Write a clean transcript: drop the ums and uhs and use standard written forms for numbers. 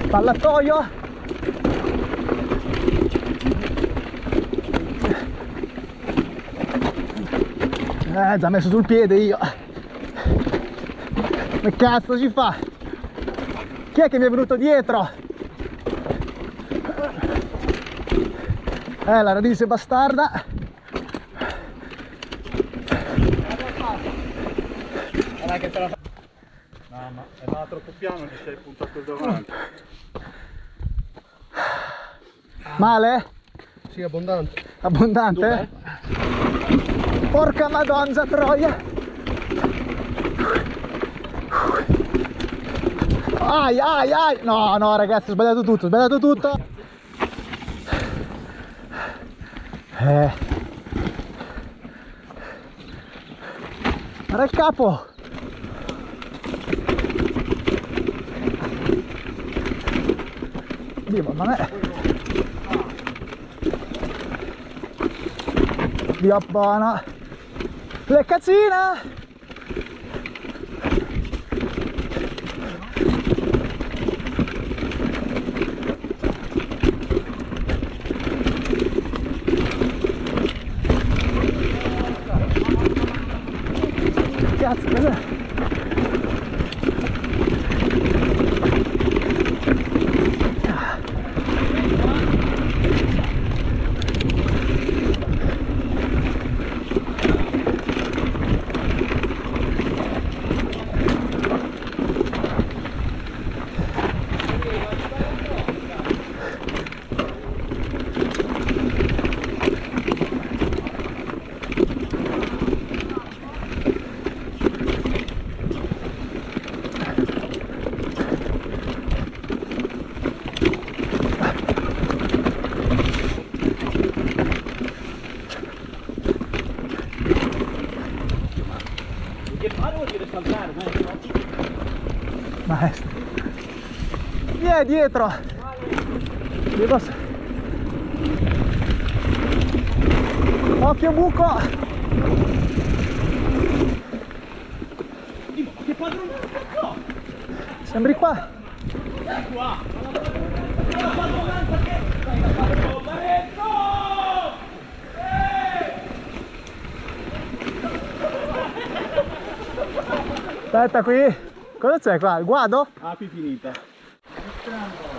Ballatoio. Già messo sul piede io. Che cazzo ci fa? Chi è che mi è venuto dietro? La radice bastarda. Che te la fa. No, ma è andato troppo piano, ti sei puntato davanti. Male? Sì, abbondante. Abbondante? Porca madonna troia! Ai ai ai! No no ragazzi, ho sbagliato tutto, ho sbagliato tutto! Guarda il capo! Dio, ma non è... Dio buona! Le cazzine! Cazzo, cos'è? Maestro, vieni dietro. Occhio buco. Che padrone cazzo? Sembri qua. Qua. Aspetta qui. Cosa c'è qua? Il guado? Api finita.